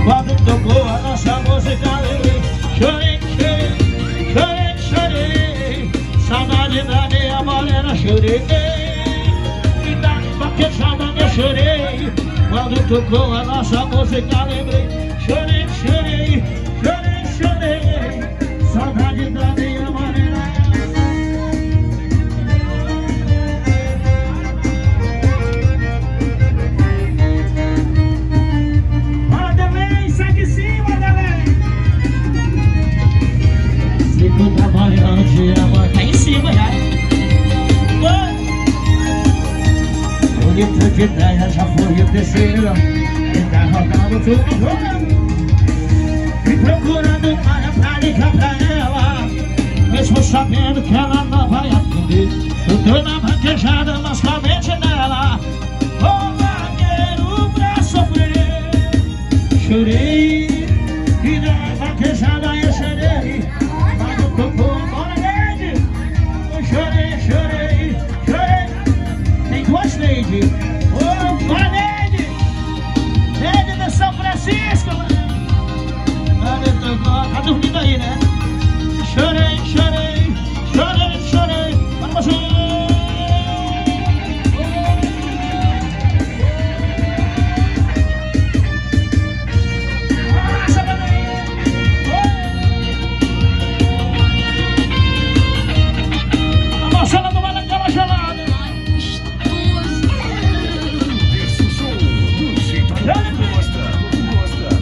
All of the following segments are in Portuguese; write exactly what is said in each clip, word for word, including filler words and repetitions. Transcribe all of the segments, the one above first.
Quando tocou a nossa música, lembrei. Chorei, chorei, chorei, chorei. Saudade da minha morena, chorei. E da vaquejada eu chorei. Quando tocou a nossa música, lembrei. Chorei, chorei, chorei, chorei. Saudade da minha morena. Bora, Delém, sai de cima, Delém. Se tu trabalhando, te ama, tá em cima já. Bonito de ideia, já foi o terceiro. E tá rodando tudo jogando. Me procurando para pra ligar pra ela, mesmo sabendo que ela não vai atender. Eu tô na vaquejada, mas com a mente nela. Ô vaqueiro pra sofrer. Chorei, e na vaquejada eu chorei. Mas não tocou, bora Neide. Eu chorei, chorei, chorei. Tem duas Neide. Ô, bora Neide. Neide do São Francisco. Tá dormindo aí, né? Chorei, chorei, chorei, chorei. Para você. Passa pra mim. A Marcela não vai naquela gelada. Esse som do jeito que gosta, gosta.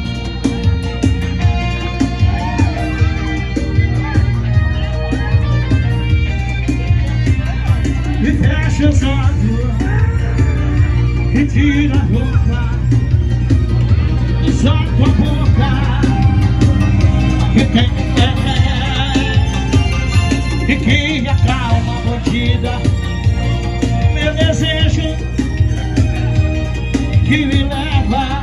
E fecha os olhos e tira a roupa e só com a boca que tem e que acalma a bandida. Meu desejo que me leva